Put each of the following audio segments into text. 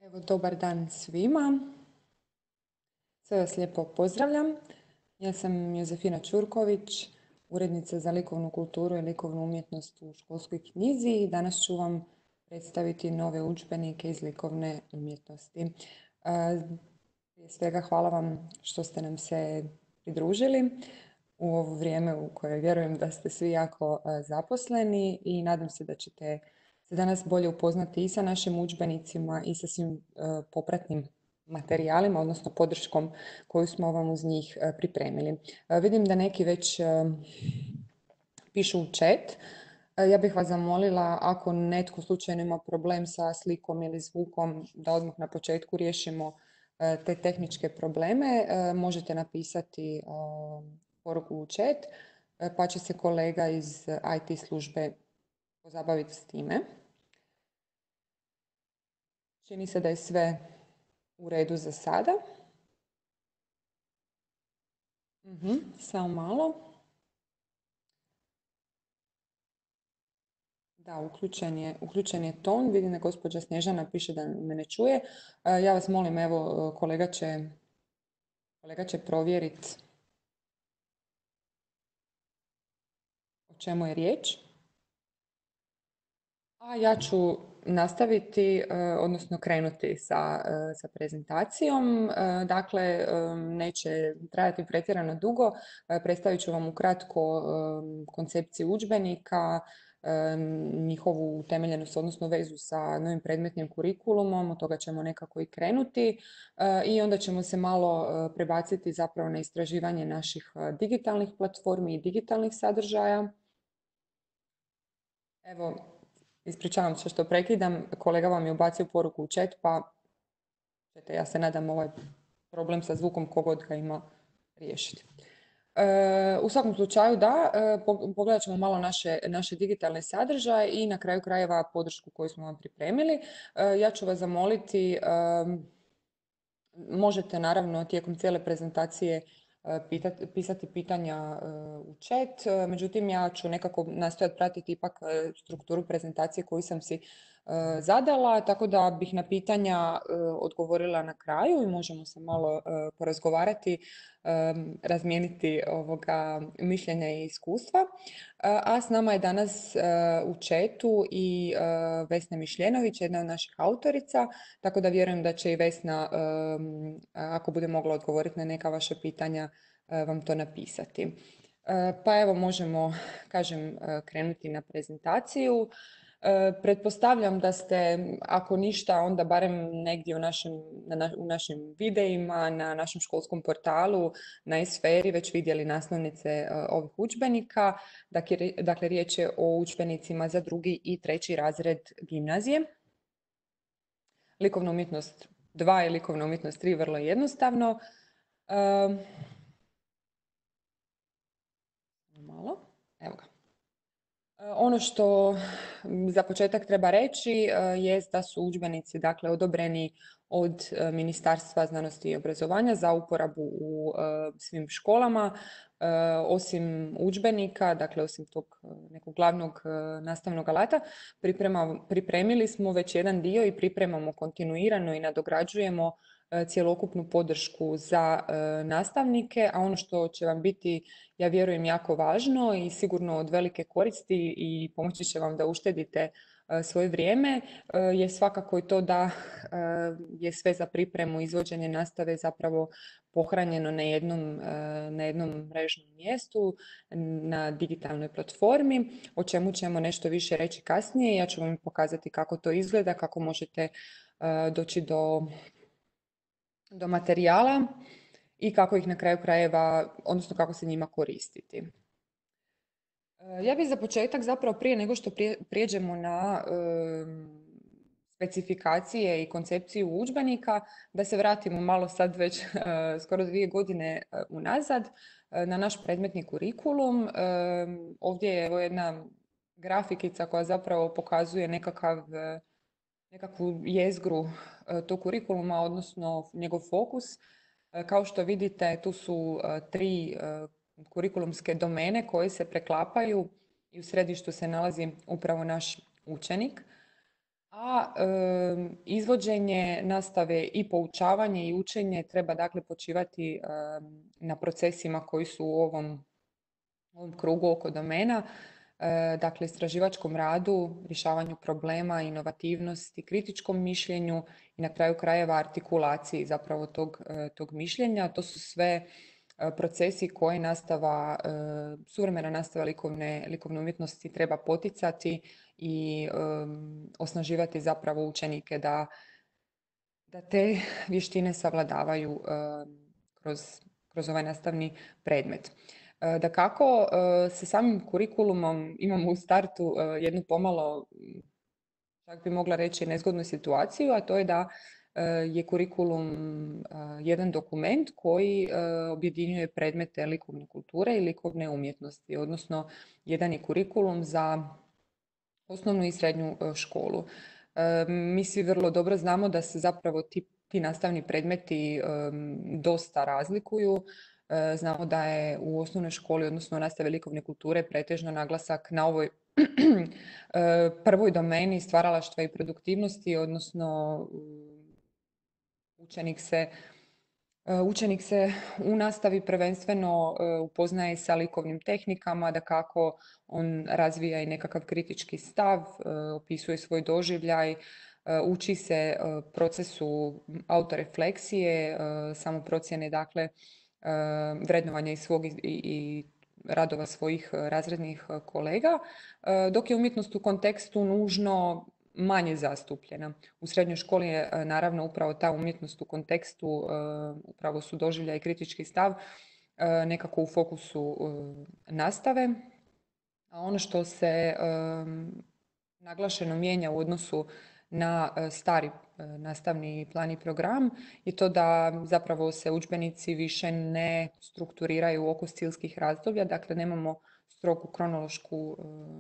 Evo, dobar dan svima. Sve vas lijepo pozdravljam. Ja sam Jozefina Ćurković, urednica za likovnu kulturu i likovnu umjetnost u Školskoj knjizi i danas ću vam predstaviti nove udžbenike iz likovne umjetnosti. Prije svega hvala vam što ste nam se pridružili u ovo vrijeme u koje vjerujem da ste svi jako zaposleni i nadam se da ćete se danas bolje upoznati i sa našim udžbenicima i sa svim popratnim materijalima, odnosno podrškom koju smo vam uz njih pripremili. Vidim da neki već pišu u chat. Ja bih vas zamolila, ako netko slučajno ima problem sa slikom ili zvukom, da odmah na početku riješimo te tehničke probleme. Možete napisati poruku u chat, pa će se kolega iz IT službe pozabaviti s time. Čini se da je sve u redu za sada. Samo malo. Da, uključen je ton. Vidim da gospođa Snježana piše da me ne čuje. Ja vas molim, evo, kolega će provjeriti o čemu je riječ. A ja ću nastaviti, odnosno krenuti sa prezentacijom. Dakle, neće trajati pretjerano dugo. Predstavit ću vam ukratko koncepciju udžbenika, njihovu utemeljenost, odnosno vezu sa novim predmetnim kurikulumom, od toga ćemo nekako i krenuti i onda ćemo se malo prebaciti zapravo na istraživanje naših digitalnih platformi i digitalnih sadržaja. Evo, ispričavam se što prekidam, kolega vam je ubacio poruku u chat, pa ja se nadam ovaj problem sa zvukom kogod ga ima riješiti. U svakom slučaju da, pogledat ćemo malo naše digitalne sadržaje i na kraju krajeva podršku koju smo vam pripremili. Ja ću vas zamoliti, možete naravno tijekom cijele prezentacije pisati pitanja u chat, međutim ja ću nekako nastojati pratiti ipak strukturu prezentacije koju sam si zadala, tako da bih na pitanja odgovorila na kraju i možemo se malo porazgovarati, razmijeniti mišljenja i iskustva. A s nama je danas u chatu i Vesna Mišljenović, jedna od naših autorica, tako da vjerujem da će i Vesna, ako bude mogla odgovoriti na neka vaša pitanja, vam to napisati. Pa evo, možemo, kažem, krenuti na prezentaciju. Pretpostavljam da ste, ako ništa, onda barem negdje u našim videima, na našem školskom portalu, na e-sferi već vidjeli naslovnice ovih udžbenika. Dakle, riječ je o udžbenicima za 2. i 3. razred gimnazije. Likovna umjetnost 2 i likovna umjetnost 3 vrlo jednostavno. Malo, evo ga. Ono što za početak treba reći je da su udžbenici, dakle, odobreni od Ministarstva znanosti i obrazovanja za uporabu u svim školama. Osim udžbenika, dakle osim tog nekog glavnog nastavnog alata, pripremili smo već jedan dio i pripremamo kontinuirano i nadograđujemo cjelokupnu podršku za nastavnike, a ono što će vam biti, ja vjerujem, jako važno i sigurno od velike koristi i pomoći će vam da uštedite svoje vrijeme, je svakako i to da je sve za pripremu izvođenje nastave zapravo pohranjeno na jednom mrežnom mjestu, na digitalnoj platformi, o čemu ćemo nešto više reći kasnije. Ja ću vam pokazati kako to izgleda, kako možete doći do materijala i kako ih na kraju krajeva, odnosno kako se njima koristiti. Ja bih za početak, zapravo prije nego što prijeđemo na specifikacije i koncepciju udžbenika, da se vratimo malo sad već skoro 2 godine unazad na naš predmetni kurikulum. Ovdje je evo jedna grafikica koja zapravo pokazuje nekakvu jezgru tog kurikuluma, odnosno njegov fokus. Kao što vidite, tu su 3 kurikulumske domene koje se preklapaju i u središtu se nalazi upravo naš učenik. a izvođenje nastave i poučavanje i učenje treba dakle počivati na procesima koji su u ovom krugu oko domena, dakle istraživačkom radu, rješavanju problema, inovativnosti, kritičkom mišljenju i na kraju krajeva artikulaciji zapravo tog mišljenja. To su sve procesi koje suvremena nastava likovne umjetnosti treba poticati i osnaživati zapravo učenike da te vještine savladavaju kroz ovaj nastavni predmet. Dakako, sa samim kurikulumom imamo u startu jednu pomalo, čak bi mogla reći, nezgodnu situaciju, a to je da je kurikulum jedan dokument koji objedinjuje predmete likovne kulture i likovne umjetnosti, odnosno jedan je kurikulum za osnovnu i srednju školu. Mi svi vrlo dobro znamo da se zapravo ti nastavni predmeti dosta razlikuju. Znamo da je u osnovnoj školi, odnosno nastavi likovne kulture, pretežno naglasak na ovoj prvoj domeni stvaralaštva i produktivnosti, odnosno učenik se u nastavi prvenstveno upoznaje sa likovnim tehnikama, da kako on razvija i nekakav kritički stav, opisuje svoj doživljaj, uči se procesu autorefleksije, samoprocjene, dakle, vrednovanja i radova svojih razrednih kolega, dok je umjetnost u kontekstu nužno manje zastupljena. U srednjoj školi je naravno upravo ta umjetnost u kontekstu, upravo su doživljaj i kritički stav nekako u fokusu nastave. A ono što se naglašeno mijenja u odnosu na stari nastavni plan i program je to da zapravo se udžbenici više ne strukturiraju oko stilskih razdoblja, dakle nemamo strogu kronološku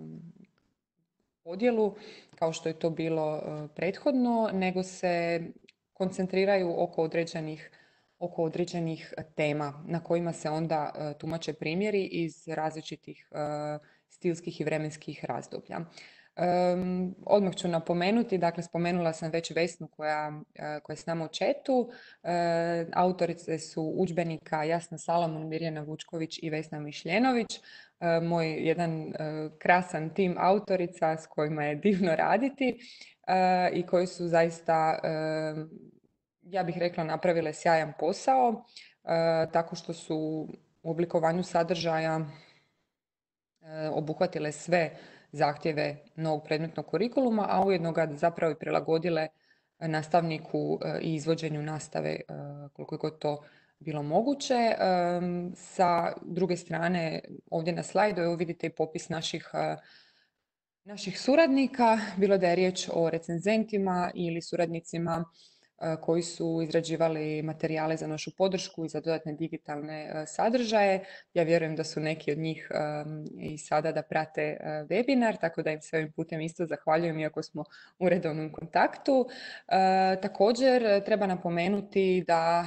podjelu kao što je to bilo prethodno, nego se koncentriraju oko određenih tema na kojima se onda tumače primjeri iz različitih stilskih i vremenskih razdoblja. Odmah ću napomenuti, dakle spomenula sam već Vesnu koja je s nama u chatu. Autorice su udžbenika Jasna Salomon, Mirjana Vučković i Vesna Mišljenović. Moj jedan krasan tim autorica s kojima je divno raditi i koji su zaista, ja bih rekla, napravile sjajan posao, tako što su u oblikovanju sadržaja obuhvatile sve zahtjeve novog predmetnog kurikuluma, a ujedno ga zapravo i prilagodile nastavniku i izvođenju nastave koliko je god to bilo moguće. Sa druge strane, ovdje na slajdu evo vidite i popis naših suradnika, bilo da je riječ o recenzentima ili suradnicima koji su izrađivali materijale za našu podršku i za dodatne digitalne sadržaje. Ja vjerujem da su neki od njih i sada da prate webinar, tako da im se ovim putem isto zahvaljujem iako smo u redovnom kontaktu. Također treba napomenuti da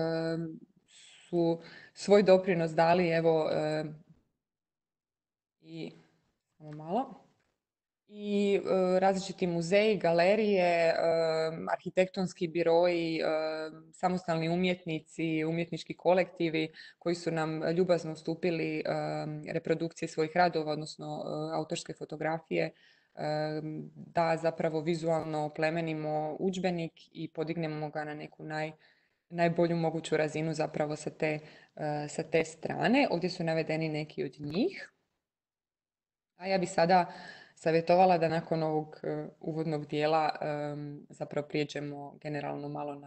su svoj doprinos dali i različiti muzeji, galerije, arhitektonski biroji, samostalni umjetnici, umjetnički kolektivi koji su nam ljubazno ustupili reprodukcije svojih radova, odnosno autorske fotografije, da zapravo vizualno oplemenimo udžbenik i podignemo ga na neku najbolju moguću razinu zapravo sa te strane. Ovdje su navedeni neki od njih. A ja bi sada savjetovala da nakon ovog uvodnog dijela zapravo prijeđemo generalno malo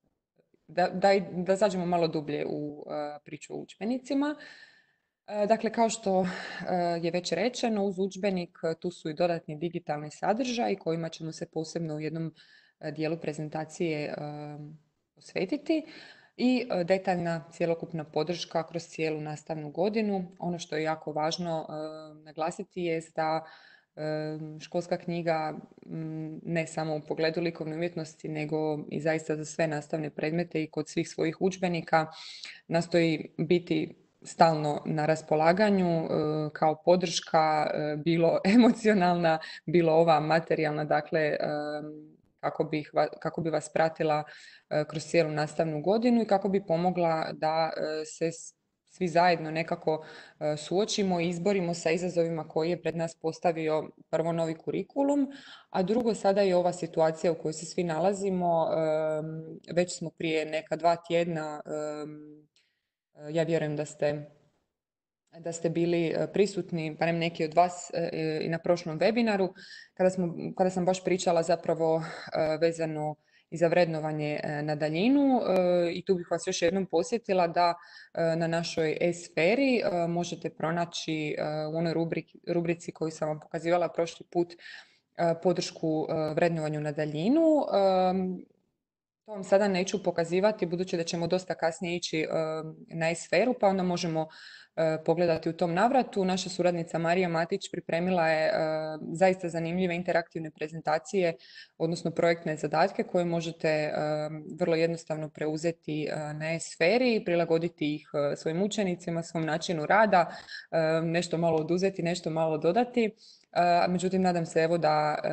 da zađemo malo dublje u priču o udžbenicima. Dakle, kao što je već rečeno, uz udžbenik tu su i dodatni digitalni sadržaji kojima ćemo se posebno u jednom dijelu prezentacije posvetiti i detaljna cjelokupna podrška kroz cijelu nastavnu godinu. Ono što je jako važno naglasiti je da školska knjiga ne samo u pogledu likovne umjetnosti, nego i zaista za sve nastavne predmete i kod svih svojih udžbenika nastoji biti stalno na raspolaganju kao podrška, bilo emocionalna, bilo ova materijalna, dakle kako bi vas pratila kroz cijelu nastavnu godinu i kako bi pomogla da se svi zajedno nekako suočimo i izborimo sa izazovima koji je pred nas postavio prvo novi kurikulum, a drugo sada i ova situacija u kojoj se svi nalazimo. Već smo prije neka 2 tjedna, ja vjerujem da ste bili prisutni, barem neki od vas, i na prošlom webinaru, kada sam baš pričala zapravo vezano i za vrednovanje na daljinu, i tu bih vas još jednom podsjetila da na našoj e-sferi možete pronaći u onoj rubrici koju sam vam pokazivala prošli put podršku vrednovanju na daljinu. To vam sada neću pokazivati budući da ćemo dosta kasnije ići na e-sferu, pa onda možemo pogledati u tom navratu. Naša suradnica Marija Matić pripremila je zaista zanimljive interaktivne prezentacije, odnosno projektne zadatke koje možete vrlo jednostavno preuzeti na e-sferi i prilagoditi ih svojim učenicima, svom načinu rada, nešto malo oduzeti, nešto malo dodati. Međutim, nadam se evo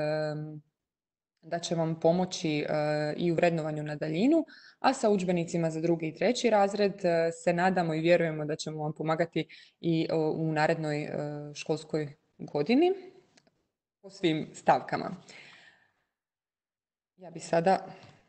da će vam pomoći i u vrednovanju na daljinu, a sa udžbenicima za 2. i 3. razred se nadamo i vjerujemo da ćemo vam pomagati i u narednoj školskoj godini po svim stavkama. Ja bi sada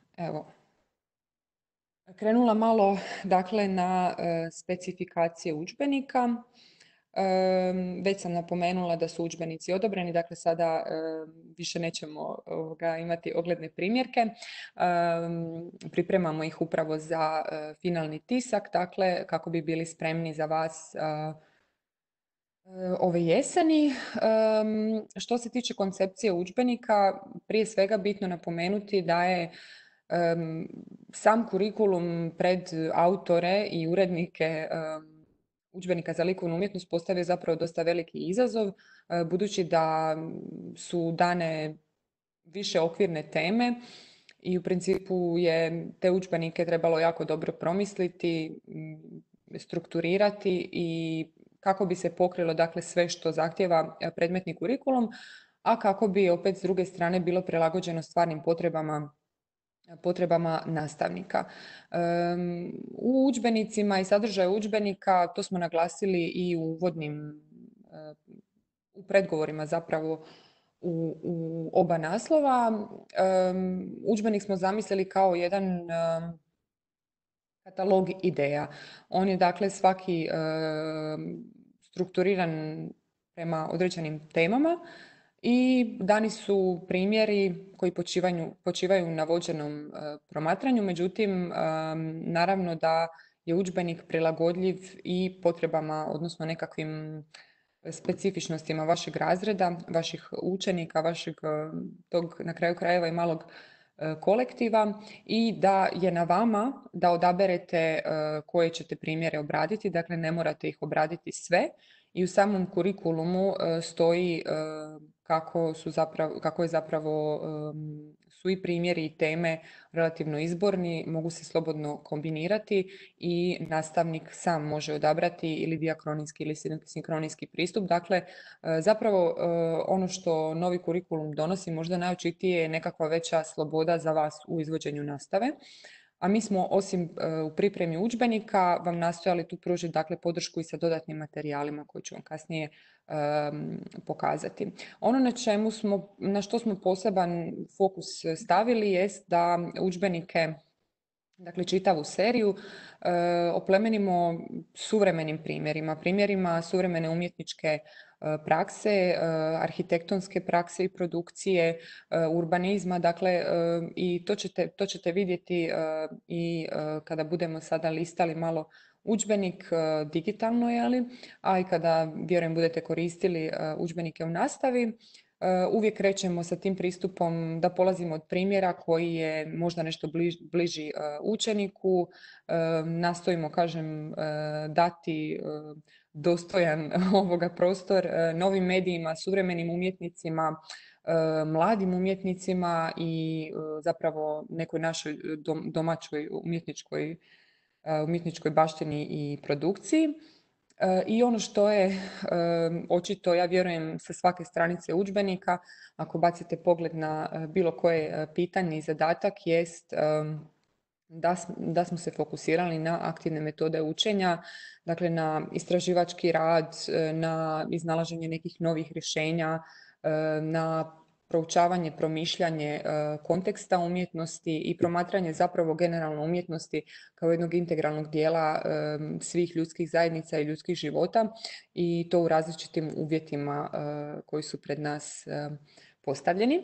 krenula malo dakle na specifikacije udžbenika. Već sam napomenula da su udžbenici odobreni, dakle sada više nećemo imati ogledne primjerke. Pripremamo ih upravo za finalni tisak, dakle kako bi bili spremni za vas ove jeseni. Što se tiče koncepcije udžbenika, prije svega bitno napomenuti da je sam kurikulum pred autore i urednike udžbenika za likovnu umjetnost postavio zapravo dosta veliki izazov, budući da su dane više okvirne teme i u principu je te udžbenike trebalo jako dobro promisliti, strukturirati i kako bi se pokrilo dakle sve što zahtjeva predmetni kurikulum, a kako bi opet s druge strane bilo prilagođeno stvarnim potrebama nastavnika. U udžbenicima i sadržaju udžbenika, to smo naglasili i u predgovorima zapravo u oba naslova. Udžbenik smo zamislili kao jedan katalog ideja. On je dakle svaki strukturiran prema određenim temama i dani su primjeri koji počivaju na vođenom promatranju, međutim, naravno da je udžbenik prilagodljiv i potrebama, odnosno nekakvim specifičnostima vašeg razreda, vaših učenika, vašeg tog na kraju krajeva i malog kolektiva, i da je na vama da odaberete koje ćete primjere obraditi, dakle ne morate ih obraditi sve. I u samom kurikulumu stoji kako je zapravo su i primjeri i teme relativno izborni, mogu se slobodno kombinirati i nastavnik sam može odabrati ili dijakronijski ili sinkronijski pristup. Dakle, zapravo ono što novi kurikulum donosi možda najočitije je nekakva veća sloboda za vas u izvođenju nastave. A mi smo osim u pripremi udžbenika vam nastojali tu pružiti dakle podršku i sa dodatnim materijalima koje ću vam kasnije pokazati. Ono na što smo poseban fokus stavili jest da udžbenike, dakle čitavu seriju, oplemenimo suvremenim primjerima suvremene umjetničke prakse, arhitektonske prakse i produkcije, urbanizma, dakle i to ćete vidjeti i kada budemo sada listali malo udžbenik digitalno, a i kada vjerujem budete koristili udžbenike u nastavi. Uvijek krećemo sa tim pristupom da polazimo od primjera koji je možda nešto bliži učeniku, nastojimo, dati dostojan prostor novim medijima, suvremenim umjetnicima, mladim umjetnicima i zapravo nekoj našoj domaćoj umjetničkoj baštini i produkciji. I ono što je očito, ja vjerujem, sa svake stranice udžbenika, ako bacite pogled na bilo koje pitanje i zadatak, jest da smo se fokusirali na aktivne metode učenja, dakle na istraživački rad, na iznalaženje nekih novih rješenja, na proučavanje, promišljanje konteksta umjetnosti i promatranje zapravo generalno umjetnosti kao jednog integralnog dijela svih ljudskih zajednica i ljudskih života i to u različitim uvjetima koji su pred nas postavljeni.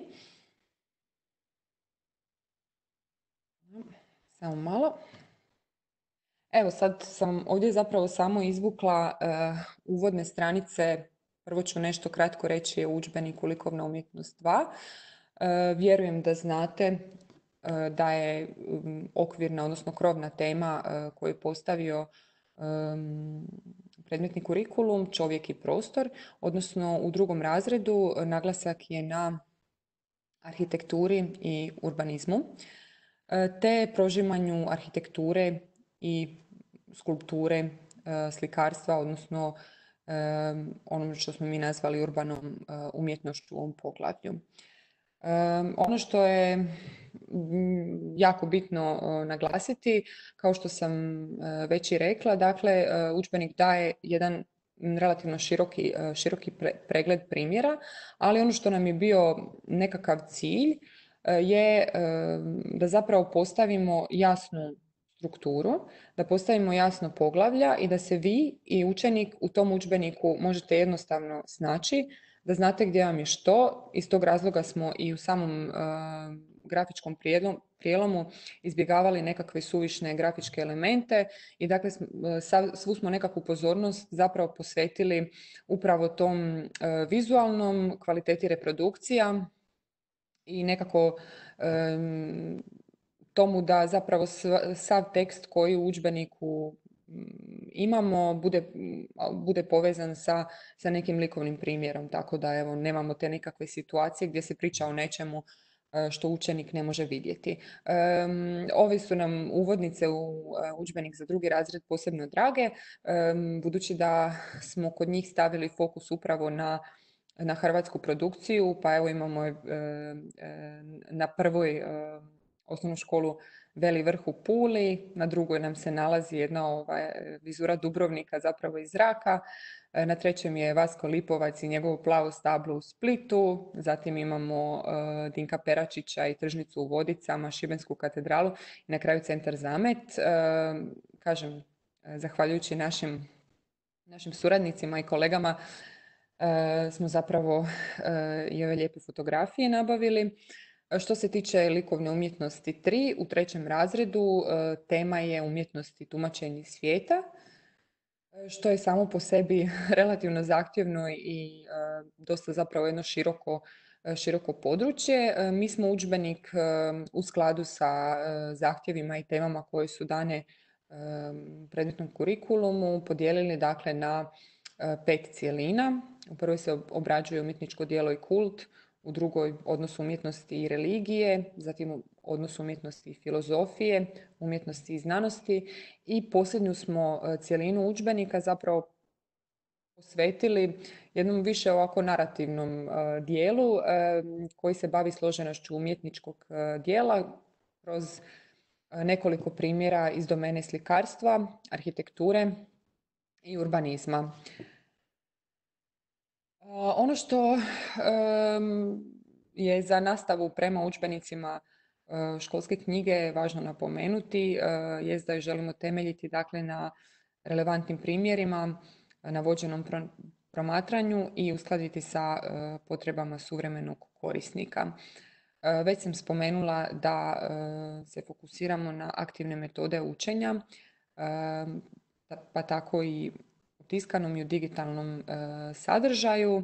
Samo malo. Evo sad sam ovdje zapravo samo izvukla uvodne stranice. Prvo ću nešto kratko reći o udžbeniku Likovna umjetnost 2. Vjerujem da znate da je okvirna, odnosno krovna tema koju je postavio predmetni kurikulum Čovjek i prostor, odnosno u 2. razredu naglasak je na arhitekturi i urbanizmu, te prožimanju arhitekture i skulpture, slikarstva, odnosno ono što smo mi nazvali urbanom umjetnošću u ovom poglavlju. Ono što je jako bitno naglasiti, kao što sam već i rekla, dakle, udžbenik daje jedan relativno široki pregled primjera, ali ono što nam je bio nekakav cilj je da zapravo postavimo jasnu strukturu, da postavimo jasno poglavlja i da se vi i učenik u tom udžbeniku možete jednostavno snaći, da znate gdje vam je što. Iz tog razloga smo i u samom grafičkom prijelomu izbjegavali nekakve suvišne grafičke elemente i dakle svu smo nekakvu pozornost zapravo posvetili upravo tom vizualnom kvaliteti reprodukcija i nekako tomu da zapravo sav tekst koji u udžbeniku imamo bude povezan sa nekim likovnim primjerom, tako da evo nemamo te nekakve situacije gdje se priča o nečemu što učenik ne može vidjeti. Ove su nam uvodnice u udžbenik za 2. razred posebno drage, budući da smo kod njih stavili fokus upravo na hrvatsku produkciju, pa evo imamo na prvoj osnovnu školu Veli vrh u Puli, na drugoj nam se nalazi jedna vizura Dubrovnika zapravo iz zraka, na trećem je Vasko Lipovac i njegovo plavo stablo u Splitu, zatim imamo Dinka Peračića i tržnicu u Vodicama, Šibensku katedralu i na kraju centar Zamet. Kažem, zahvaljujući našim suradnicima i kolegama smo zapravo i ove lijepe fotografije nabavili. Što se tiče likovne umjetnosti 3, u 3. razredu tema je umjetnosti tumačenja svijeta, što je samo po sebi relativno zahtjevno i dosta zapravo jedno široko područje. Mi smo udžbenik u skladu sa zahtjevima i temama koje su dane predmetnom kurikulumu podijelili dakle na 5 cjelina. U prvoj se obrađuje umjetničko djelo i kult, u drugoj odnos umjetnosti i religije, zatim odnos umjetnosti i filozofije, umjetnosti i znanosti i posljednju smo cjelinu udžbenika zapravo posvetili jednom više ovako narativnom dijelu koji se bavi složenošću umjetničkog dijela kroz nekoliko primjera iz domene slikarstva, arhitekture i urbanizma. Ono što je za nastavu prema udžbenicima školske knjige važno napomenuti je da je želimo temeljiti dakle, na relevantnim primjerima, na vođenom promatranju i uskladiti sa potrebama suvremenog korisnika. Već sam spomenula da se fokusiramo na aktivne metode učenja, pa tako i u tiskanom i u digitalnom sadržaju.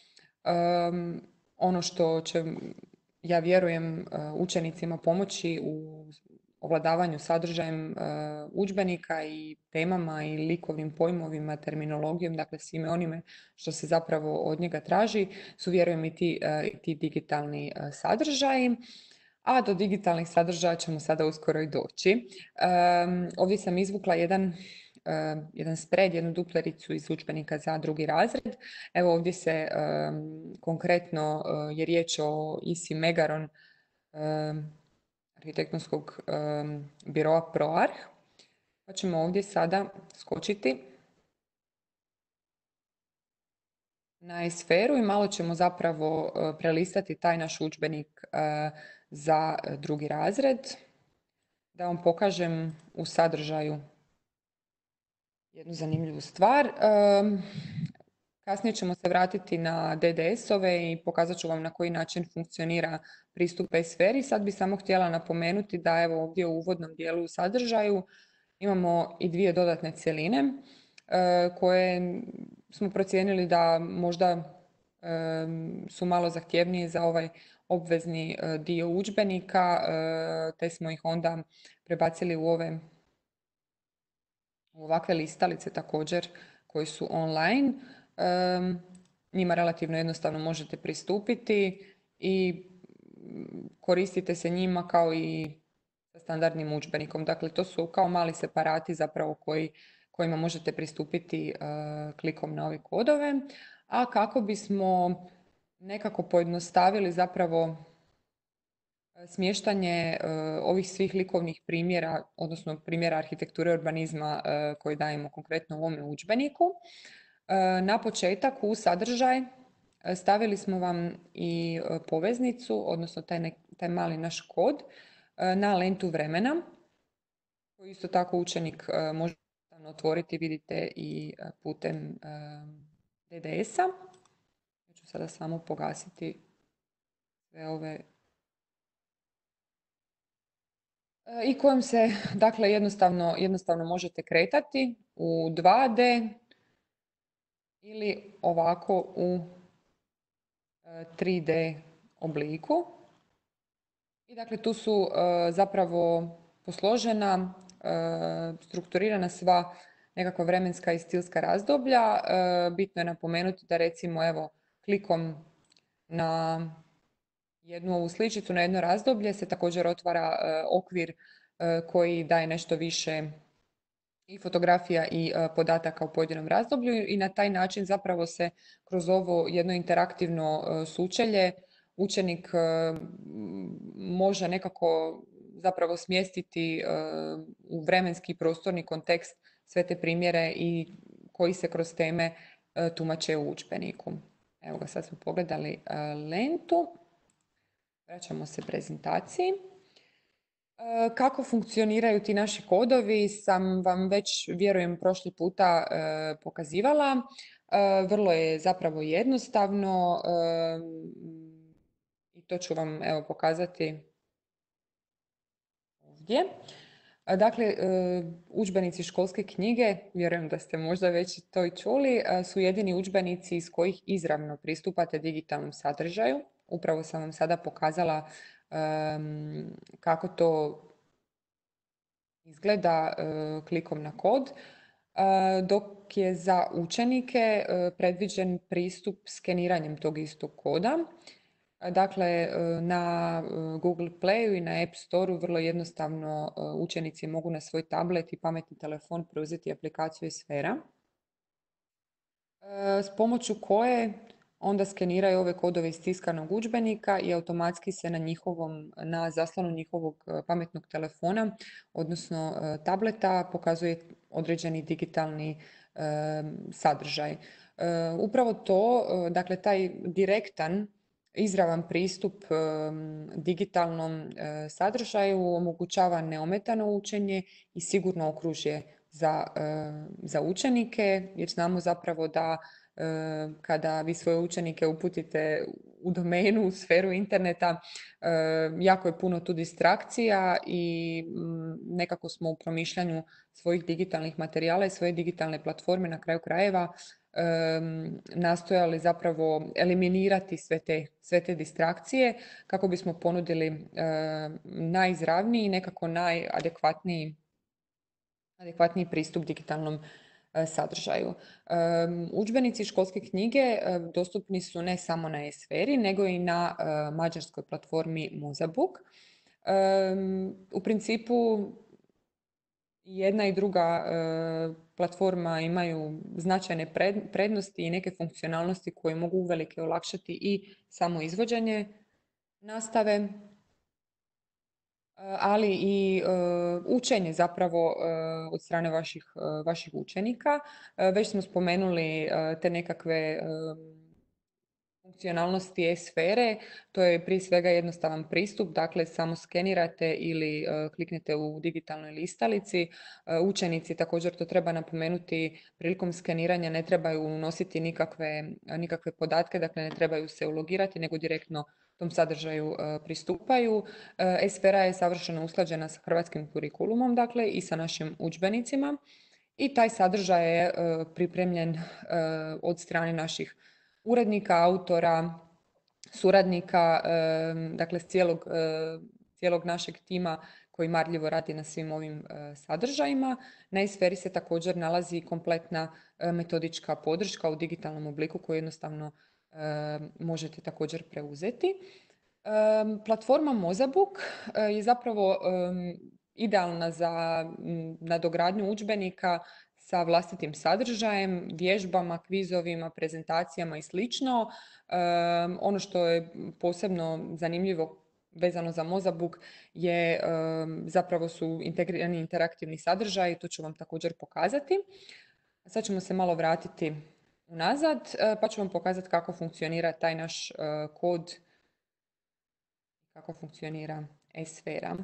Ono što će, ja vjerujem, učenicima pomoći u ovladavanju sadržajem udžbenika i temama i likovnim pojmovima, terminologijom, dakle svime onime što se zapravo od njega traži, su vjerujem i ti digitalni sadržaji. A do digitalnih sadržaja ćemo sada uskoro i doći. Ovdje sam izvukla jedan jedan spread, jednu duplericu iz udžbenika za drugi razred. Evo ovdje se konkretno je riječ o ISI Megaron arhitektonskog biroa ProArch. Pa ćemo ovdje sada skočiti na e-sferu i malo ćemo zapravo prelistati taj naš udžbenik za drugi razred. Da vam pokažem u sadržaju jednu zanimljivu stvar. Kasnije ćemo se vratiti na DDS-ove i pokazat ću vam na koji način funkcionira pristup e-sferi. Sad bi samo htjela napomenuti da evo ovdje u uvodnom dijelu u sadržaju imamo i dvije dodatne cjeline koje smo procijenili da možda su malo zahtjevnije za ovaj obvezni dio udžbenika, te smo ih onda prebacili u ovakve listalice također koji su online. Njima relativno jednostavno možete pristupiti i koristite se njima kao i sa standardnim udžbenikom. Dakle, to su kao mali separati zapravo kojima možete pristupiti klikom na ove kodove. A kako bismo nekako pojednostavili zapravo smještanje ovih svih likovnih primjera, odnosno primjera arhitekture urbanizma koji dajemo konkretno u ovome udžbeniku, na početak u sadržaj stavili smo vam i poveznicu, odnosno taj mali naš kod na lentu vremena, koji isto tako učenik može otvoriti, vidite, i putem DDS-a. Ja ću sada samo pogasiti sve ove i kojom se, dakle, jednostavno možete kretati u 2D ili ovako u 3D obliku. I dakle, tu su zapravo posložena, strukturirana sva nekakva vremenska i stilska razdoblja. Bitno je napomenuti da recimo evo klikom na jednu ovu sličicu, na jedno razdoblje se također otvara okvir koji daje nešto više i fotografija i podataka u pojedinom razdoblju i na taj način zapravo se kroz ovo jedno interaktivno sučelje učenik može nekako zapravo smjestiti u vremenski i prostorni kontekst sve te primjere i koji se kroz teme tumače u udžbeniku. Evo ga, sad smo pogledali lentu. Vraćamo se prezentaciji. Kako funkcioniraju ti naši kodovi sam vam već, vjerujem, prošli puta pokazivala. Vrlo je zapravo jednostavno i to ću vam evo pokazati ovdje. Dakle, udžbenici školske knjige, vjerujem da ste možda već to i čuli, su jedini udžbenici iz kojih izravno pristupate digitalnom sadržaju. Upravo sam vam sada pokazala kako to izgleda klikom na kod, dok je za učenike predviđen pristup skeniranjem tog istog koda. Dakle, na Google Playu i na App Storeu vrlo jednostavno učenici mogu na svoj tablet i pametni telefon preuzeti aplikaciju e-sfera, s pomoću koje onda skeniraju ove kodove iz tiskanog udžbenika i automatski se na zaslonu njihovog pametnog telefona, odnosno tableta, pokazuje određeni digitalni sadržaj. Upravo to, dakle, taj direktan, izravan pristup digitalnom sadržaju omogućava neometano učenje i sigurno okružje za učenike, jer znamo zapravo da kada vi svoje učenike uputite u domenu, u sferu interneta, jako je puno tu distrakcija i nekako smo u promišljanju svojih digitalnih materijala i svoje digitalne platforme na kraju krajeva nastojali zapravo eliminirati sve te distrakcije kako bismo ponudili najizravniji i nekako najadekvatniji pristup digitalnom sadržaju. Udžbenici školske knjige dostupni su ne samo na e-sferi, nego i na mađarskoj platformi Mozabook. U principu Jedna i druga platforma imaju značajne prednosti i neke funkcionalnosti koje mogu uvelike olakšati i samo izvođenje nastave, ali i učenje zapravo od strane vaših učenika. Već smo spomenuli te nekakve funkcionalnosti e-sfere, to je prije svega jednostavan pristup, dakle samo skenirate ili kliknete u digitalnoj listalici. Učenici, također to treba napomenuti, prilikom skeniranja ne trebaju unositi nikakve podatke, dakle ne trebaju se ulogirati, nego direktno tom sadržaju pristupaju. E-sfera je savršeno usklađena sa hrvatskim kurikulumom, dakle i sa našim udžbenicima, i taj sadržaj je pripremljen od strane naših urednika, autora, suradnika, dakle cijelog našeg tima koji marljivo radi na svim ovim sadržajima. Na e-sferi se također nalazi kompletna metodička podrška u digitalnom obliku koju jednostavno možete također preuzeti. Platforma Mozabook je zapravo idealna za nadogradnju udžbenika sa vlastitim sadržajem, vježbama, kvizovima, prezentacijama i slično. Ono što je posebno zanimljivo vezano za Mozabook je zapravo su integrirani interaktivni sadržaji, to ću vam također pokazati. Sad ćemo se malo vratiti unazad, pa ću vam pokazati kako funkcionira taj naš kod, kako funkcionira e-sfera.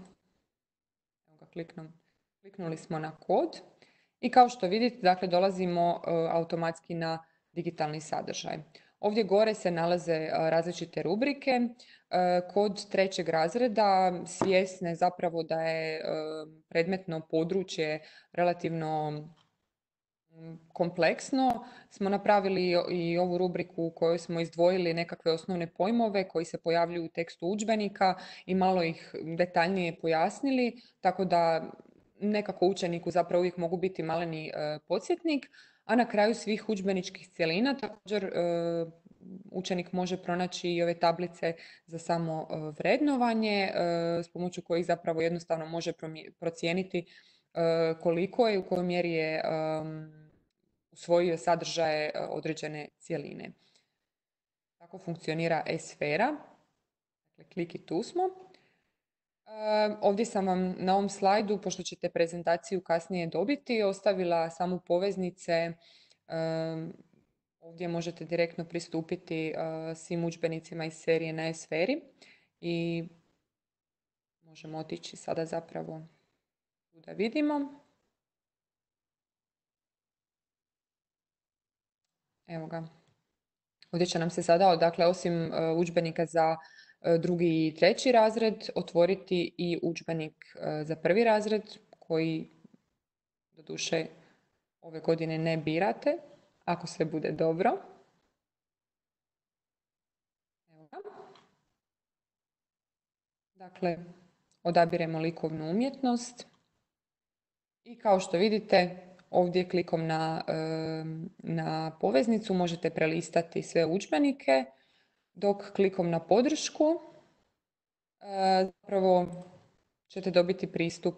Kliknuli smo na kod i kao što vidite, dakle, dolazimo automatski na digitalni sadržaj. Ovdje gore se nalaze različite rubrike. Kod 3. razreda, svjesne zapravo da je predmetno područje relativno kompleksno, smo napravili i ovu rubriku u kojoj smo izdvojili nekakve osnovne pojmove koji se pojavljuju u tekstu udžbenika i malo ih detaljnije pojasnili, tako da nekako učeniku zapravo uvijek mogu biti maleni podsjetnik, a na kraju svih udžbeničkih cjelina također učenik može pronaći i ove tablice za samo vrednovanje, s pomoću kojih zapravo jednostavno može procijeniti koliko je, u kojoj mjeri je usvojio sadržaje određene cjeline. Tako funkcionira e-sfera. Dakle, klik i tu smo. Ovdje sam vam na ovom slajdu, pošto ćete prezentaciju kasnije dobiti, ostavila samo poveznice. Ovdje možete direktno pristupiti svim udžbenicima iz serije na e-sferi i možemo otići sada zapravo da vidimo. Evo ga. Ovdje će nam se sada, dakle, osim udžbenika za 2. i 3. razred, otvoriti i udžbenik za 1. razred, koji doduše ove godine ne birate, ako sve bude dobro. Evo ga. Dakle, odabiremo likovnu umjetnost i kao što vidite, ovdje klikom na poveznicu možete prelistati sve udžbenike, dok klikom na podršku zapravo ćete dobiti pristup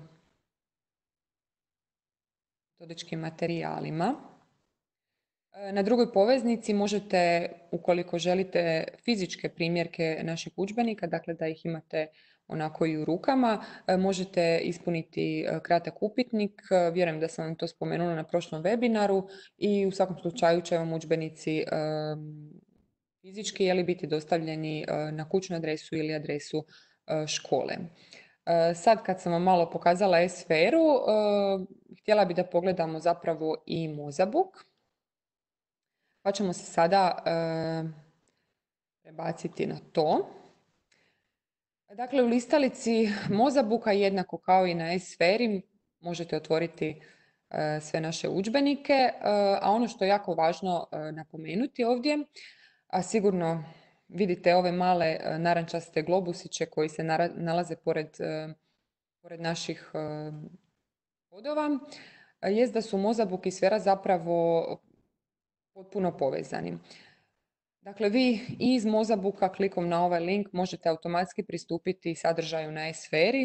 metodičkim materijalima. Na drugoj poveznici možete, ukoliko želite fizičke primjerke naših udžbenika, dakle da ih imate onako i u rukama, možete ispuniti kratak upitnik. Vjerujem da sam vam to spomenula na prošlom webinaru i u svakom slučaju će vam udžbenici fizički biti dostavljeni na kućnu adresu ili adresu škole. Sad kad sam vam malo pokazala e-sferu, htjela bih da pogledamo zapravo i Mozabook. Pa ćemo se sada prebaciti na to. Dakle, u listalici Mozabooka, jednako kao i na e-sferi, možete otvoriti sve naše udžbenike, a ono što je jako važno napomenuti ovdje, a sigurno vidite ove male narančaste globusiće koji se nalaze pored naših kodova, jest da su Mozabook i sfera zapravo potpuno povezani. Dakle, vi iz Mozabooka klikom na ovaj link možete automatski pristupiti sadržaju na e-sferi,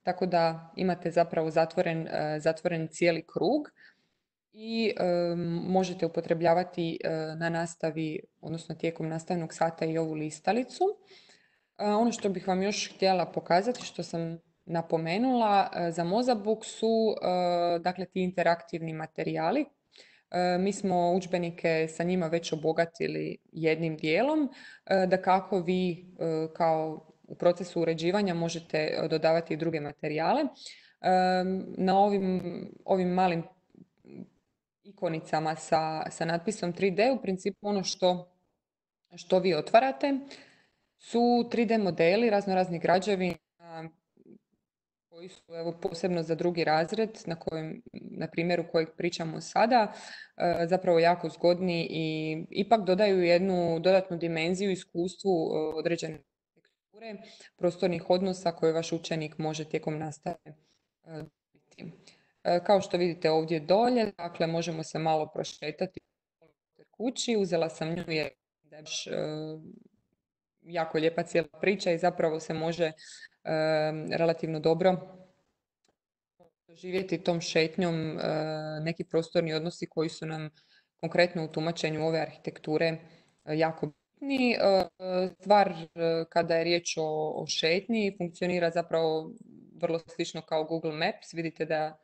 tako da imate zapravo zatvoren cijeli krug i možete upotrebljavati na nastavi, odnosno tijekom nastavnog sata i ovu listalicu. Ono što bih vam još htjela pokazati, što sam napomenula, za Mozabook su dakle ti interaktivni materijali. Mi smo udžbenike sa njima već obogatili jednim dijelom, da kako vi kao u procesu uređivanja možete dodavati i druge materijale. Na ovim malim ikonicama sa natpisom 3D, u principu ono što vi otvarate su 3D modeli raznoraznih građevina koji su evo, posebno za drugi razred, na primjeru kojeg pričamo sada, zapravo jako zgodni i ipak dodaju jednu dodatnu dimenziju iskustvu određene strukture, prostornih odnosa koje vaš učenik može tijekom nastave dobiti. Kao što vidite ovdje dolje, dakle možemo se malo prošetati u kući. Uzela sam nju jer da je baš jako lijepa cijela priča i zapravo se može relativno dobro živjeti tom šetnjom neki prostorni odnosi koji su nam konkretno u tumačenju ove arhitekture jako bitni. Stvar kada je riječ o šetnji funkcionira zapravo vrlo slično kao Google Maps. Vidite da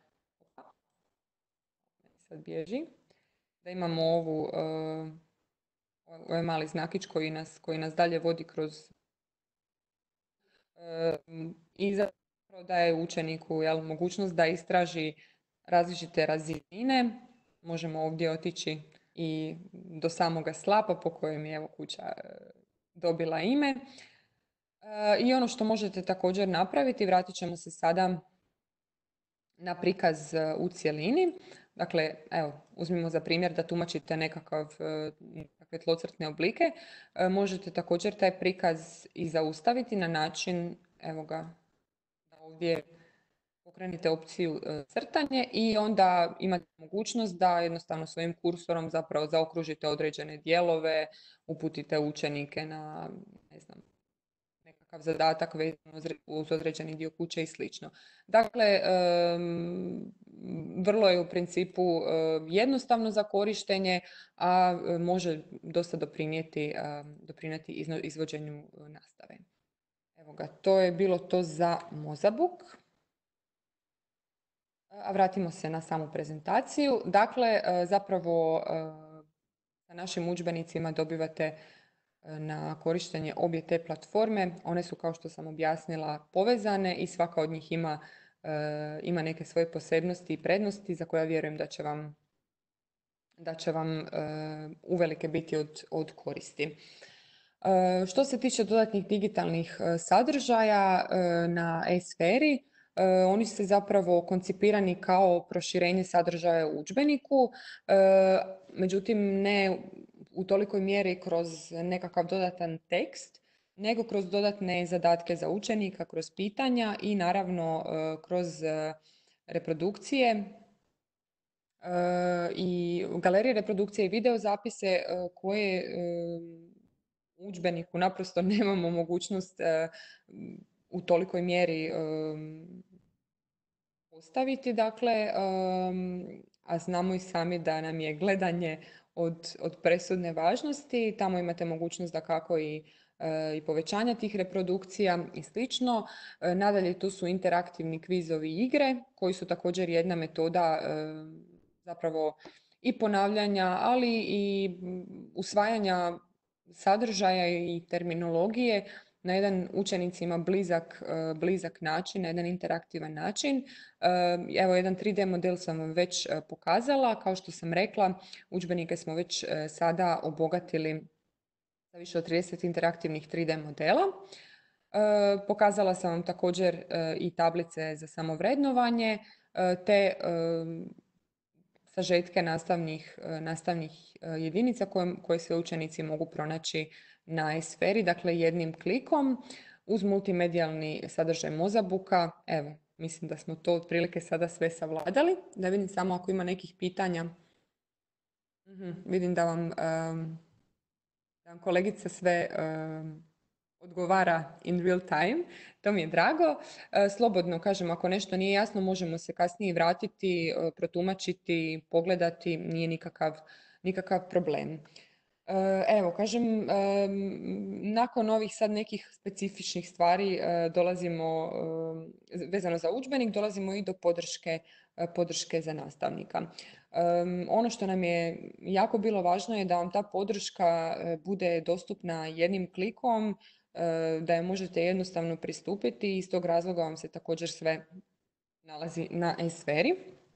sad bježi, da imamo ovaj mali znakić koji nas dalje vodi kroz i zapravo daje učeniku mogućnost da istraži različite razine. Možemo ovdje otići i do samoga slapa po kojem je kuća dobila ime. I ono što možete također napraviti, vratit ćemo se sada na prikaz u cjelini. Dakle, evo, uzmimo za primjer da tumačite nekakve tlocrtne oblike. Možete također taj prikaz i zaustaviti na način, evo ga, da ovdje pokrenite opciju crtanje i onda imate mogućnost da jednostavno svojim kursorom zapravo zaokružite određene dijelove, uputite učenike na, ne znam, nekakav zadatak vezan uz određeni dio kuće i slično. Dakle, vrlo je u principu jednostavno za korištenje, a može dosta doprinijeti izvođenju nastave. Evo ga, to je bilo to za Mozabook. A vratimo se na samu prezentaciju. Dakle, zapravo sa našim udžbenicima dobivate na korištenje obje te platforme. One su, kao što sam objasnila, povezane i svaka od njih ima neke svoje posebnosti i prednosti za koje vjerujem da će vam uvelike biti od koristi. Što se tiče dodatnih digitalnih sadržaja na e-sferi, oni su zapravo koncipirani kao proširenje sadržaja u udžbeniku, međutim ne u tolikoj mjeri kroz nekakav dodatan tekst, nego kroz dodatne zadatke za učenika, kroz pitanja i naravno kroz reprodukcije i galerije reprodukcije i video zapise koje u udžbeniku naprosto nemamo mogućnost u tolikoj mjeri postaviti, dakle, a znamo i sami da nam je gledanje od presudne važnosti. Tamo imate mogućnost da kako i povećanja tih reprodukcija i slično. Nadalje, tu su interaktivni kvizovi i igre koji su također jedna metoda zapravo i ponavljanja, ali i usvajanja sadržaja i terminologije na jedan učenicima blizak način, na jedan interaktivan način. Evo, jedan 3D model sam vam već pokazala. Kao što sam rekla, udžbenike smo već sada obogatili sa više od 30 interaktivnih 3D modela. Pokazala sam vam također i tablice za samovrednovanje, te sažetke nastavnih jedinica koje sve učenici mogu pronaći na e-sferi, dakle jednim klikom uz multimedijalni sadržaj Mozabooka. Evo, mislim da smo to otprilike sada sve savladali. Da vidim samo ako ima nekih pitanja. Vidim da vam kolegica sve odgovara in real time, to mi je drago. Slobodno kažem, ako nešto nije jasno, možemo se kasnije vratiti, protumačiti, pogledati, nije nikakav problem. Evo, kažem, nakon ovih sad nekih specifičnih stvari dolazimo, vezano za udžbenik, dolazimo i do podrške za nastavnika. Ono što nam je jako bilo važno je da vam ta podrška bude dostupna jednim klikom, da je možete jednostavno pristupiti i iz tog razloga vam se također sve nalazi na e-sferi.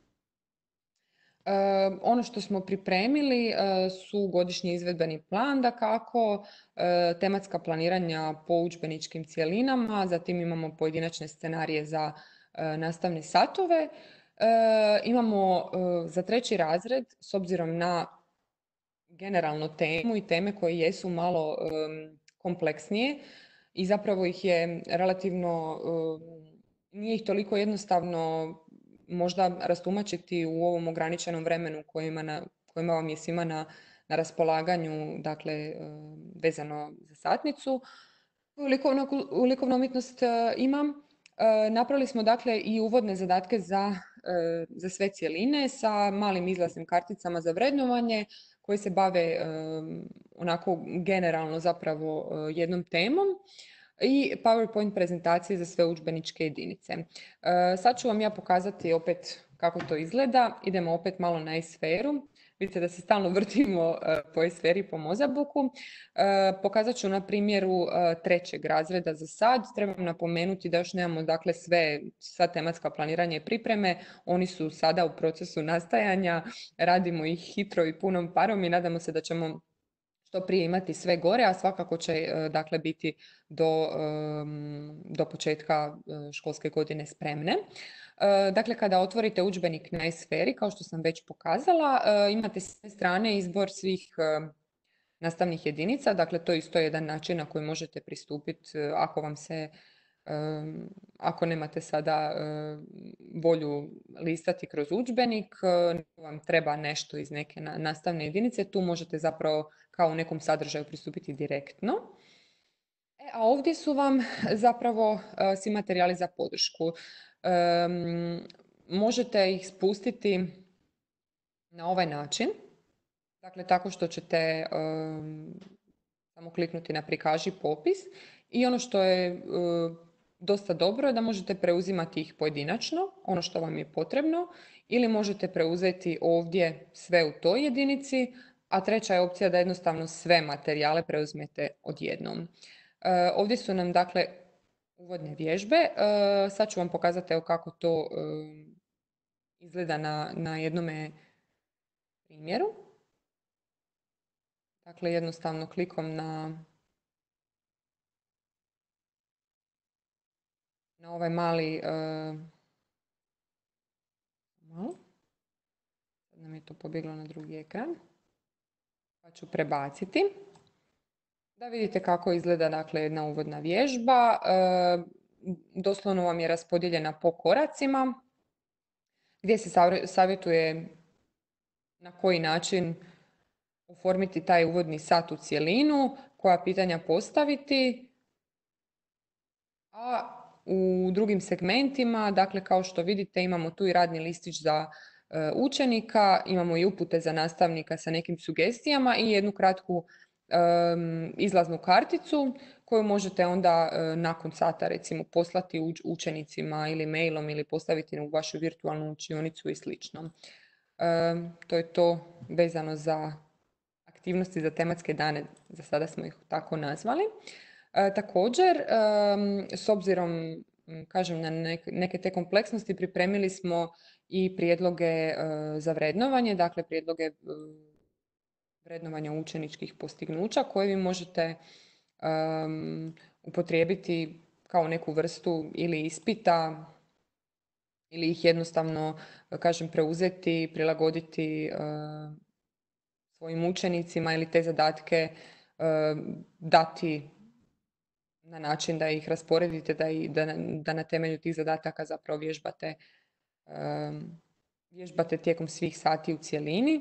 Ono što smo pripremili su godišnji izvedbeni plan, dakako, tematska planiranja po udžbeničkim cjelinama, zatim imamo pojedinačne scenarije za nastavne satove. Imamo za 3. razred, s obzirom na generalnu temu i teme koje jesu malo kompleksnije i zapravo ih je relativno, nije ih toliko jednostavno možda rastumačiti u ovom ograničenom vremenu kojima vam je svima na raspolaganju, dakle, vezano za satnicu. U likovnu umjetnost imam. Napravili smo dakle i uvodne zadatke za sve cjeline sa malim izlaznim karticama za vrednovanje koje se bave onako generalno zapravo jednom temom i PowerPoint prezentacije za sve udžbeničke jedinice. Sad ću vam ja pokazati opet kako to izgleda. Idemo opet malo na e-sferu. Vidite da se stalno vrtimo po e-sferi, po Mozaboku. Pokazat ću na primjeru 3. razreda za sad. Trebam napomenuti da još nemamo dakle sva tematska planiranja i pripreme. Oni su sada u procesu nastajanja. Radimo ih hitro i punom parom i nadamo se da ćemo što prije imati sve gore, a svakako će dakle biti do početka školske godine spremne. Dakle, kada otvorite udžbenik na e-sferi, kao što sam već pokazala, imate s jedne strane izbor svih nastavnih jedinica. Dakle, to je isto jedan način na koji možete pristupiti ako nemate sada volju listati kroz udžbenik, vam treba nešto iz neke nastavne jedinice, tu možete zapravo kao u nekom sadržaju pristupiti direktno. A ovdje su vam zapravo svi materijali za podršku. Možete ih spustiti na ovaj način, dakle tako što ćete samo kliknuti na prikaži popis i ono što je dosta dobro je da možete preuzimati ih pojedinačno, ono što vam je potrebno, ili možete preuzeti ovdje sve u toj jedinici, a treća je opcija da jednostavno sve materijale preuzmete odjednom. Ovdje su nam dakle uvodne vježbe. Sad ću vam pokazati kako to izgleda na jednome primjeru. Dakle, jednostavno klikom na ovaj mali, sad nam je to pobjeglo na drugi ekran, pa ću prebaciti. Da vidite kako izgleda dakle jedna uvodna vježba. Doslovno vam je raspodijeljena po koracima, gdje se savjetuje na koji način oformiti taj uvodni sat u cjelinu, koja pitanja postaviti, a u drugim segmentima, dakle kao što vidite, imamo tu i radni listić za učenika, imamo i upute za nastavnika sa nekim sugestijama i jednu kratku izlaznu karticu koju možete onda nakon sata recimo poslati učenicima ili mailom ili postaviti u vašu virtualnu učionicu i slično. To je to vezano za aktivnosti za tematske dane, za sada smo ih tako nazvali. Također, s obzirom, kažem, na neke te kompleksnosti, pripremili smo i prijedloge za vrednovanje, dakle prijedloge vrednovanja učeničkih postignuća koje vi možete upotrijebiti kao neku vrstu ili ispita ili ih jednostavno, kažem, preuzeti, prilagoditi svojim učenicima ili te zadatke dati na način da ih rasporedite, da na temelju tih zadataka zapravo vježbate tijekom svih sati u cjelini.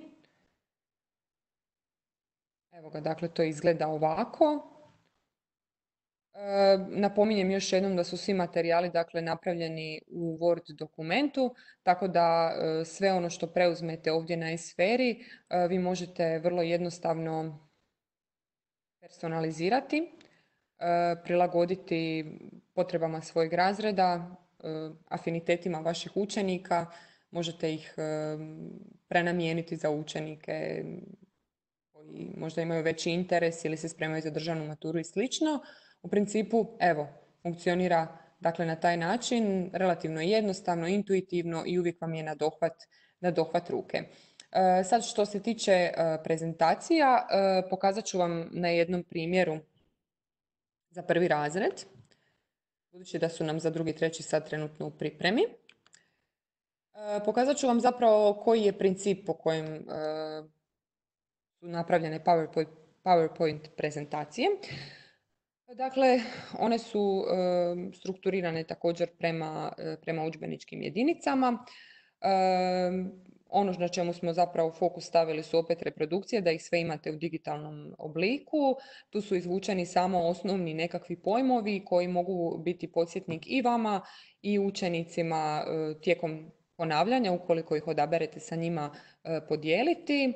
Evo ga, dakle, to izgleda ovako. Napominjem još jednom da su svi materijali dakle napravljeni u Word dokumentu, tako da sve ono što preuzmete ovdje na e-sferi vi možete vrlo jednostavno personalizirati, prilagoditi potrebama svojeg razreda, afinitetima vaših učenika, možete ih prenamijeniti za učenike koji možda imaju veći interes ili se spremaju za državnu maturu i slično. U principu, evo, funkcionira dakle na taj način, relativno jednostavno, intuitivno i uvijek vam je na dohvat ruke. Sad što se tiče prezentacija, pokazat ću vam na jednom primjeru za prvi razred, budući da su nam za drugi i treći sad trenutno u pripremi. Pokazat ću vam zapravo koji je princip po kojem su napravljene PowerPoint prezentacije. Dakle, one su strukturirane također prema udžbeničkim jedinicama. Ono na čemu smo zapravo fokus stavili su opet reprodukcije, da ih sve imate u digitalnom obliku. Tu su izvučeni samo osnovni nekakvi pojmovi koji mogu biti podsjetnik i vama i učenicima tijekom ponavljanja, ukoliko ih odaberete sa njima podijeliti.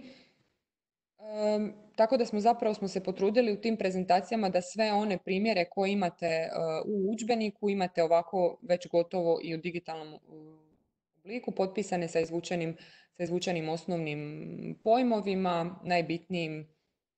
Tako da smo se potrudili u tim prezentacijama da sve one primjere koje imate u udžbeniku imate ovako već gotovo i u digitalnom obliku, potpisane sa izvučenim osnovnim pojmovima, najbitnijim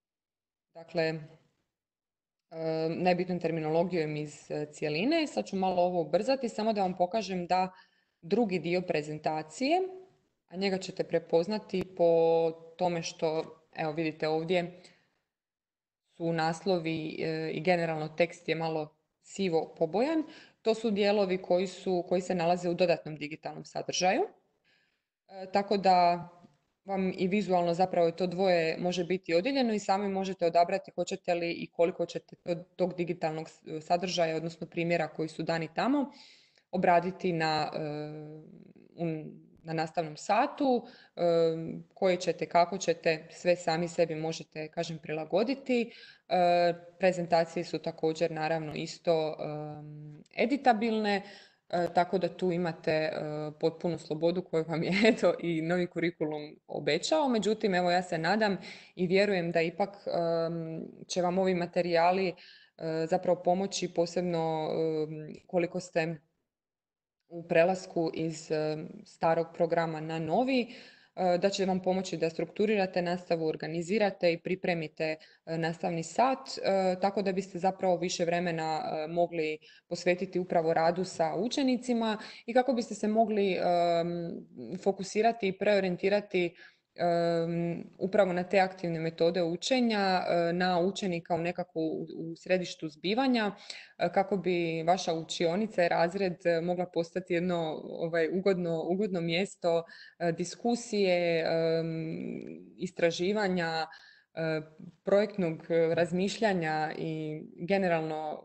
najbitnijom terminologijom iz cjeline. Sad ću malo ovo ubrzati, samo da vam pokažem da drugi dio prezentacije, a njega ćete prepoznati po tome što, evo vidite ovdje, su naslovi i generalno tekst je malo sivo pobojan. To su dijelovi koji se nalaze u dodatnom digitalnom sadržaju. Tako da vam i vizualno zapravo to dvoje može biti odijeljeno i sami možete odabrati hoćete li i koliko ćete tog digitalnog sadržaja, odnosno primjera koji su dani tamo, obraditi na nastavnom satu, koje ćete, kako ćete, sve sami sebi možete, kažem, prilagoditi. Prezentacije su također naravno isto editabilne, tako da tu imate potpunu slobodu koju vam je eto i novi kurikulum obećao. Međutim, evo ja se nadam i vjerujem da ipak će vam ovi materijali zapravo pomoći, posebno koliko ste u prelasku iz starog programa na novi, da će vam pomoći da strukturirate nastavu, organizirate i pripremite nastavni sat, tako da biste zapravo više vremena mogli posvetiti upravo radu sa učenicima i kako biste se mogli fokusirati i preorijentirati upravo na te aktivne metode učenja, na učenika u središtu zbivanja, kako bi vaša učionica i razred mogla postati jedno ugodno mjesto diskusije, istraživanja, projektnog razmišljanja i generalno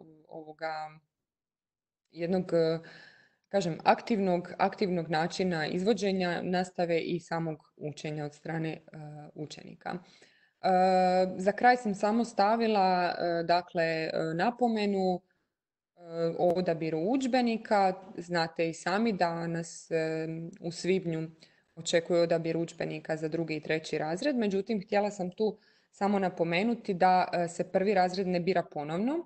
jednog, kažem, aktivnog načina izvođenja nastave i samog učenja od strane učenika. Za kraj sam samo stavila napomenu o odabiru udžbenika. Znate i sami da nas u svibnju očekuje odabir udžbenika za drugi i treći razred, međutim htjela sam tu samo napomenuti da se prvi razred ne bira ponovno.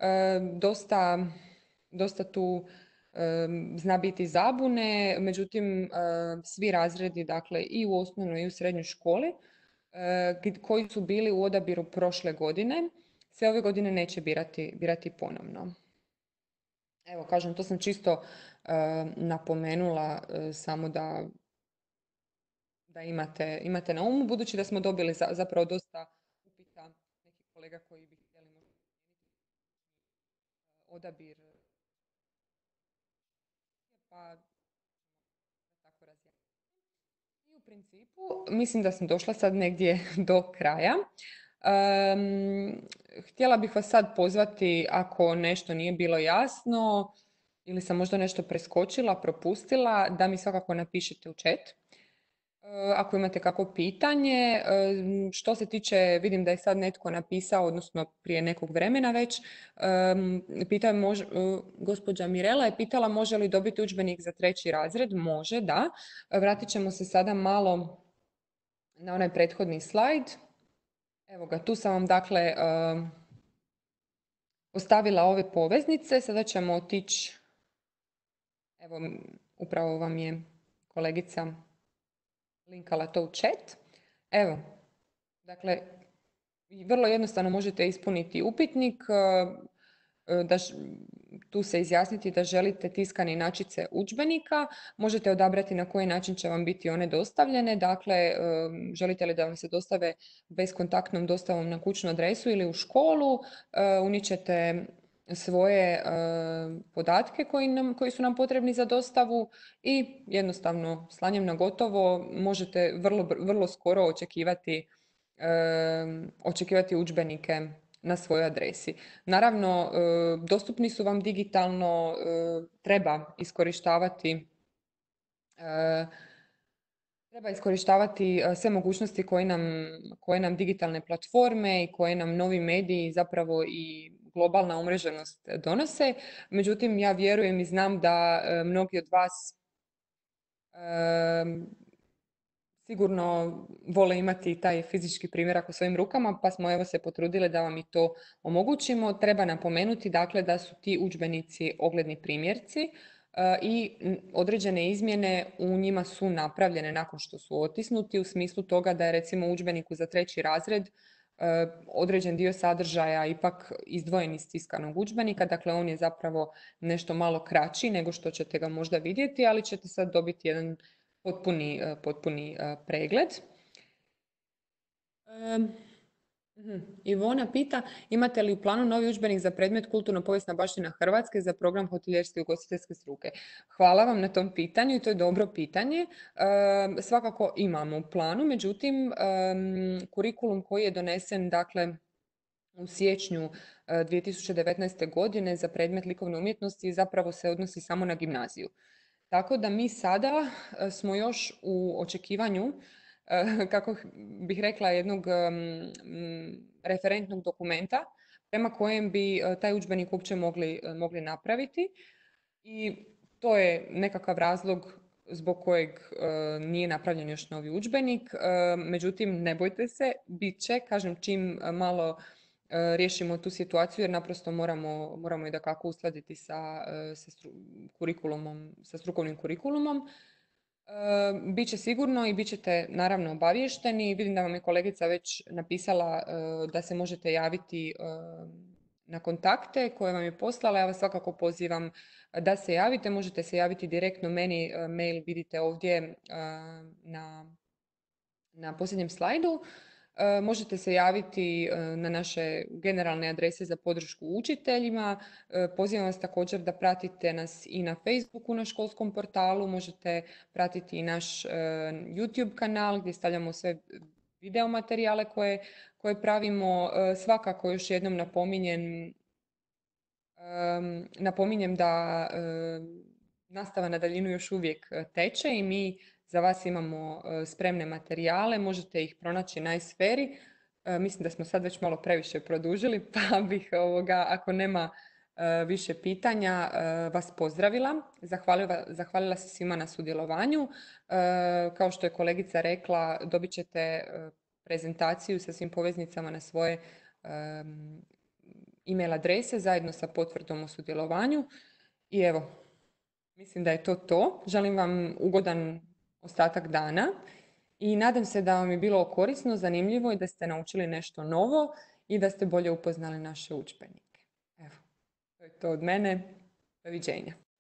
Dosta tu zna biti zabune, međutim svi razredi, dakle i u osnovnoj i u srednjoj školi koji su bili u odabiru prošle godine, se ove godine neće birati ponovno. Evo, kažem, to sam čisto napomenula samo da imate na umu, budući da smo dobili zapravo dosta upita nekih kolega koji bi htjeli odabir, pa tako razjasniti. I u principu mislim da sam došla sad negdje do kraja. Htjela bih vas sad pozvati, ako nešto nije bilo jasno ili sam možda nešto preskočila, propustila, da mi svakako napišete u chat. Ako imate kako pitanje, što se tiče, vidim da je sad netko napisao, odnosno prije nekog vremena već, gospođa Mirela je pitala može li dobiti udžbenik za 3. razred. Može, da. Vratit ćemo se sada malo na onaj prethodni slajd. Evo ga, tu sam vam dakle ostavila ove poveznice. Sada ćemo otići, evo upravo vam je kolegica linkala to u chat. Evo, dakle, vrlo jednostavno možete ispuniti upitnik, tu se izjasniti da želite tiskane inačice udžbenika, možete odabrati na koji način će vam biti one dostavljene, dakle, želite li da vam se dostave bezkontaktnom dostavom na kućnu adresu ili u školu, unijet ćete svoje podatke koji su nam potrebni za dostavu i jednostavno slanjem na gotovo možete vrlo skoro očekivati udžbenike na svojoj adresi. Naravno, dostupni su vam digitalno, treba iskorištavati sve mogućnosti koje nam digitalne platforme i koje nam novi mediji zapravo i globalna umreženost donose. Međutim, ja vjerujem i znam da mnogi od vas sigurno vole imati taj fizički primjerak u svojim rukama, pa smo evo se potrudile da vam i to omogućimo. Treba napomenuti dakle da su ti udžbenici ogledni primjerci i određene izmjene u njima su napravljene nakon što su otisnuti, u smislu toga da je recimo u udžbeniku za 3. razred određen dio sadržaja ipak izdvojen iz tiskanog udžbenika, dakle on je zapravo nešto malo kraći nego što ćete ga možda vidjeti, ali ćete sad dobiti jedan potpuni pregled. Ivona pita, imate li u planu novi udžbenik za predmet kulturno-povijesna baština Hrvatske za program hotelijerske i ugostiteljske struke? Hvala vam na tom pitanju i to je dobro pitanje. Svakako imamo u planu, međutim, kurikulum koji je donesen, dakle, u siječnju 2019. godine za predmet likovne umjetnosti zapravo se odnosi samo na gimnaziju. Tako da mi sada smo još u očekivanju, kako bih rekla, jednog referentnog dokumenta prema kojem bi taj udžbenik uopće mogli napraviti. I to je nekakav razlog zbog kojeg nije napravljen još novi udžbenik. Međutim, ne bojte se, bit će, kažem, čim malo riješimo tu situaciju jer naprosto moramo i da kako uskladiti sa kurikulumom, sa strukovnim kurikulumom. Biće sigurno i bit ćete naravno obavješteni. Vidim da vam je kolegica već napisala da se možete javiti na kontakte koje vam je poslala. Ja vas svakako pozivam da se javite. Možete se javiti direktno meni, mail vidite ovdje na posljednjem slajdu. Možete se javiti na naše generalne adrese za podršku učiteljima. Pozivam vas također da pratite nas i na Facebooku na školskom portalu. Možete pratiti i naš YouTube kanal gdje stavljamo sve video materijale koje pravimo. Svakako još jednom napominjem da nastava na daljinu još uvijek teče i mi za vas imamo spremne materijale, možete ih pronaći na iSferi. Mislim da smo sad već malo previše produžili, pa bih ako nema više pitanja vas pozdravila. Zahvalila se svima na sudjelovanju. Kao što je kolegica rekla, dobit ćete prezentaciju sa svim poveznicama na svoje e-mail adrese zajedno sa potvrdom o sudjelovanju. I evo, mislim da je to to. Želim vam ugodan ostatak dana i nadam se da vam je bilo korisno, zanimljivo i da ste naučili nešto novo i da ste bolje upoznali naše udžbenike. Evo, to je to od mene. Doviđenja.